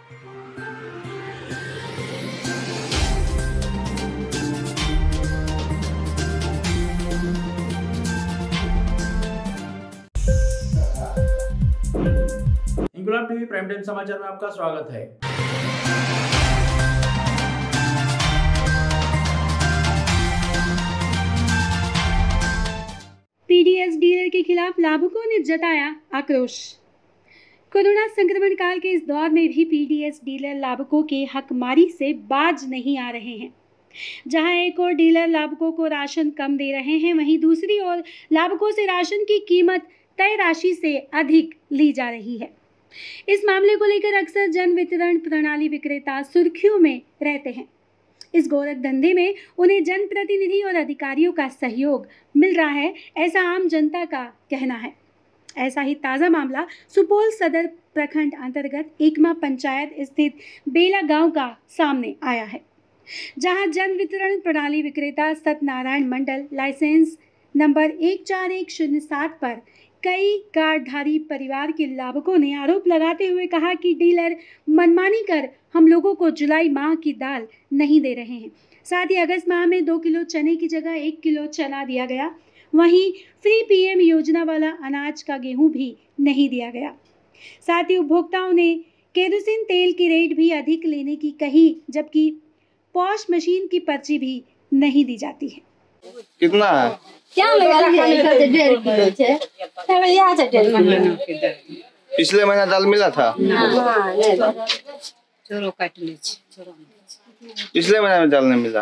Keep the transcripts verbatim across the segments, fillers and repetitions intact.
इंकलाब TV prime time समाचार में आपका स्वागत है। पीडीएस डीलर के खिलाफ लाभुकों ने जताया आक्रोश। कोरोना संक्रमण काल के इस दौर में भी पीडीएस डीलर लाभुकों के हकमारी से बाज नहीं आ रहे हैं। जहां एक और डीलर लाभुकों को राशन कम दे रहे हैं, वहीं दूसरी ओर लाभुकों से राशन की कीमत तय राशि से अधिक ली जा रही है। इस मामले को लेकर अक्सर जन वितरण प्रणाली विक्रेता सुर्खियों में रहते हैं। इस गोरख धंधे में उन्हें जनप्रतिनिधि और अधिकारियों का सहयोग मिल रहा है, ऐसा आम जनता का कहना है। ऐसा ही ताज़ा मामला सुपौल सदर प्रखंड अंतर्गत एकमा पंचायत स्थित बेला गांव का सामने आया है, जहां जन वितरण प्रणाली विक्रेता सत्यनारायण मंडल लाइसेंस नंबर एक चार एक शून्य सात पर कई कार्डधारी परिवार के लाभुकों ने आरोप लगाते हुए कहा कि डीलर मनमानी कर हम लोगों को जुलाई माह की दाल नहीं दे रहे हैं। साथ ही अगस्त माह में दो किलो चने की जगह एक किलो चना दिया गया। वहीं फ्री पीएम योजना वाला अनाज का गेहूं भी नहीं दिया गया। साथ ही उपभोक्ताओं ने केरोसिन तेल की रेट भी अधिक लेने की कही, जबकि पॉश मशीन की पर्ची भी नहीं दी जाती है। कितना है? क्या लगा है? डेढ़ किलो छे। है यहाँ से डेढ़ महीना। पिछले महीना दाल मिला था? हाँ, नहीं। चोरो काट ले छे, चोरो। पिछले महीने में दाल नहीं मिला।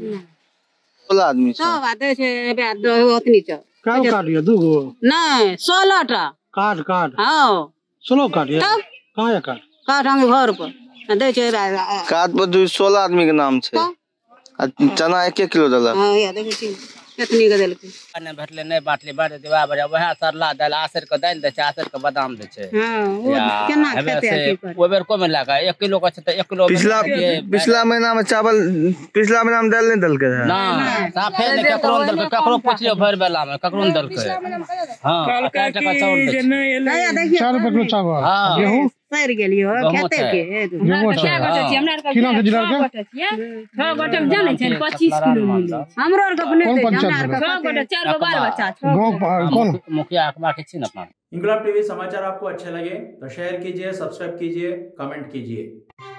सोलह आदमी तो आते छे बे दो ओतनी छ। का काटियो दुगो? नहीं, सोलह टा। काट काट। हां। सोलह काटियो? कहां है काट? काट हम घर पर। दे छे काट पर दो सोलह आदमी के नाम छे। चना एक एक किलो डाला। हां, या देखो कितनी के देलके। ने भेटले नै बाटले बाट देबा बड़ा वह सरला दाल आसर के दाल दे छै, आसर के बादाम दे छै। हां, वो केना खेते पर? ओ बेर को में लगा एक किलो का छै त एक किलो। पिछला पिछला महीना में चावल पिछला महीना में दाल नहीं दलके है ना। साफे ने ककरो दलके, ककरो पूछियो भर बेला में ककरो दलके। हां, का टका चावल दे छै। चार रुपए किलो चावल। हां, गेहूं सर गेलियो खेते के। गेहूं क्या गोटे छी हमरा के? किलो के जिला के? छह गोटे जाने छै पच्चीस किलो मिले। हमरो आर के अपने दे, हमरा आर के छह गोटे चार गो बाल बच्चा छै। गांव कौन मुखिया अखबार के छी न अपना। इंकलाब टीवी समाचार आपको अच्छे लगे तो शेयर कीजिए, सब्सक्राइब कीजिए, कमेंट कीजिए।